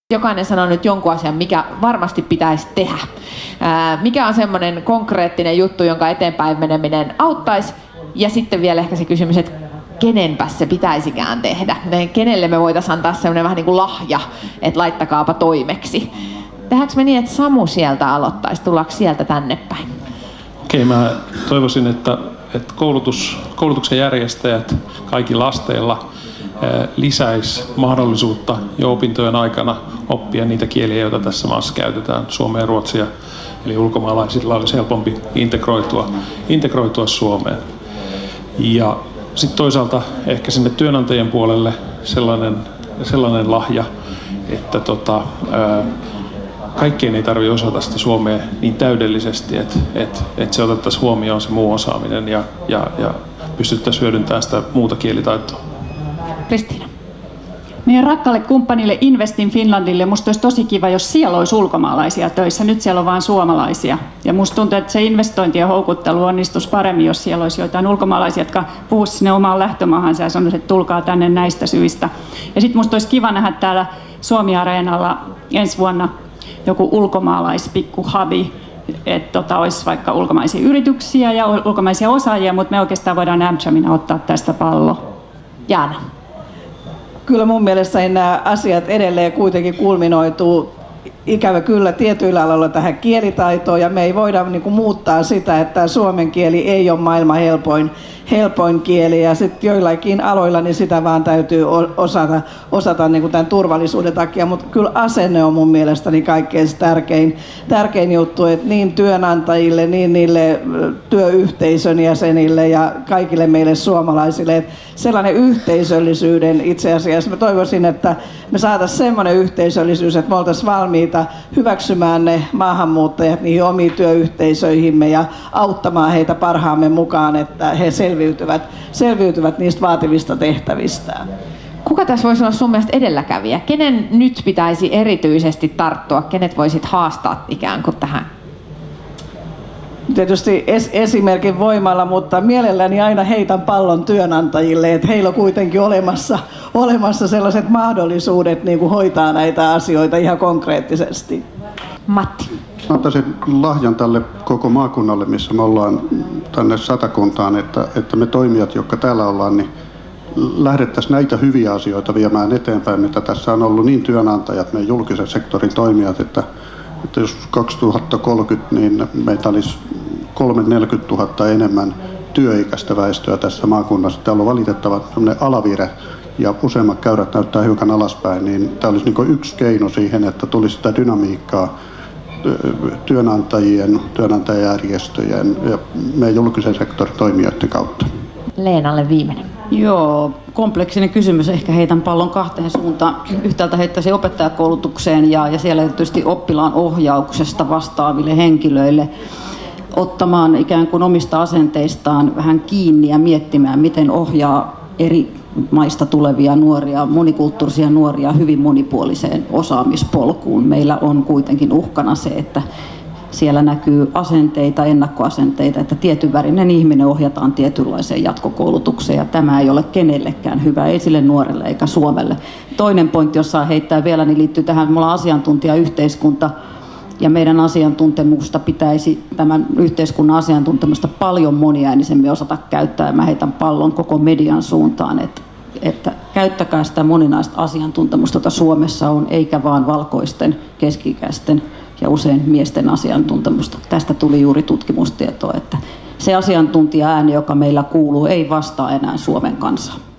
Jokainen sanoo nyt jonkun asian, mikä varmasti pitäisi tehdä. Mikä on semmoinen konkreettinen juttu, jonka eteenpäin meneminen auttaisi? Ja sitten vielä ehkä se kysymys, että kenenpäs se pitäisikään tehdä? Kenelle me voitaisiin antaa semmoinen vähän niin kuin lahja, että laittakaapa toimeksi? Tehdäänkö me niin, että Samu sieltä aloittaisi? Tullaanko sieltä tänne päin? Okei, mä toivoisin, että koulutuksen järjestäjät kaikilla asteilla lisäisi mahdollisuutta jo opintojen aikana oppia niitä kieliä, joita tässä maassa käytetään, suomea ja ruotsia. Eli ulkomaalaisilla olisi helpompi integroitua Suomeen. Ja sitten toisaalta ehkä sinne työnantajien puolelle sellainen lahja, että kaikkien ei tarvitse osata sitä suomea niin täydellisesti, että se otettaisiin huomioon se muu osaaminen ja pystyttäisiin hyödyntämään sitä muuta kielitaitoa. Kristiina. Meidän rakkaalle kumppanille Invest in Finlandille musta olisi tosi kiva, jos siellä olisi ulkomaalaisia töissä. Nyt siellä on vain suomalaisia. Ja musta tuntuu, että se investointi ja houkuttelu onnistuisi paremmin, jos siellä olisi joitain ulkomaalaisia, jotka puhuisivat sinne omaan lähtömaahansa ja sanoisivat, että tulkaa tänne näistä syistä. Ja sitten musta olisi kiva nähdä täällä Suomi-areenalla ensi vuonna joku ulkomaalaispikkuhabi, että olisi vaikka ulkomaisia yrityksiä ja ulkomaisia osaajia, mutta me oikeastaan voidaan Amchamina ottaa tästä pallo. Jaana. Kyllä mun mielestä nämä asiat edelleen kuitenkin kulminoituu ikävä kyllä tietyillä aloilla tähän kielitaitoon, ja me ei voida muuttaa sitä, että suomen kieli ei ole maailman helpoin kieli, ja sitten joillakin aloilla niin sitä vaan täytyy osata tämän turvallisuuden takia, mutta kyllä asenne on mun mielestäni kaikkein tärkein juttu, että niin työnantajille, niin niille työyhteisön jäsenille ja kaikille meille suomalaisille, että sellainen yhteisöllisyyden itse asiassa, mä toivoisin, että me saataisiin semmoinen yhteisöllisyys, että me oltaisiin valmiita hyväksymään ne maahanmuuttajat niihin omiin työyhteisöihimme ja auttamaan heitä parhaamme mukaan, että he selviytyvät niistä vaativista tehtävistään. Kuka tässä voisi olla sun mielestä edelläkävijä? Kenen nyt pitäisi erityisesti tarttua? Kenet voisit haastaa ikään kuin tähän? Tietysti esimerkin voimalla, mutta mielelläni aina heitän pallon työnantajille, että heillä on kuitenkin olemassa sellaiset mahdollisuudet hoitaa näitä asioita ihan konkreettisesti. Matti. Mä antaisin lahjan tälle koko maakunnalle, missä me ollaan tänne Satakuntaan, että me toimijat, jotka täällä ollaan, niin lähdettäisiin näitä hyviä asioita viemään eteenpäin, mitä tässä on ollut niin työnantajat, meidän julkisen sektorin toimijat, että jos 2030 niin meitä olisi 30 000 – 40 000 enemmän työikäistä väestöä tässä maakunnassa. Täällä on valitettava alavire ja useimmat käyrät näyttää hiukan alaspäin, niin tämä olisi yksi keino siihen, että tulisi sitä dynamiikkaa työnantajien, työnantajajärjestöjen ja meidän julkisen sektorin toimijoiden kautta. Leenalle viimeinen. Joo, kompleksinen kysymys. Ehkä heitän pallon kahteen suuntaan. Yhtäältä heittäisin opettajakoulutukseen ja siellä tietysti oppilaan ohjauksesta vastaaville henkilöille ottamaan ikään kuin omista asenteistaan vähän kiinni ja miettimään, miten ohjaa eri maista tulevia nuoria, monikulttuurisia nuoria hyvin monipuoliseen osaamispolkuun. Meillä on kuitenkin uhkana se, että siellä näkyy asenteita, ennakkoasenteita, että tietynvärinen ihminen ohjataan tietynlaiseen jatkokoulutukseen, ja tämä ei ole kenellekään hyvä, ei sille nuorelle eikä Suomelle. Toinen pointti, jos saa heittää vielä, niin liittyy tähän, me ollaan asiantuntijayhteiskunta, ja meidän asiantuntemusta pitäisi, tämän yhteiskunnan asiantuntemusta paljon moniäänisemmin osata käyttää, ja mä heitän pallon koko median suuntaan, että käyttäkää sitä moninaista asiantuntemusta, jota Suomessa on, eikä vaan valkoisten, keski-ikäisten ja usein miesten asiantuntemusta. Tästä tuli juuri tutkimustietoa, että se asiantuntija-ääni, joka meillä kuuluu, ei vastaa enää Suomen kansaa.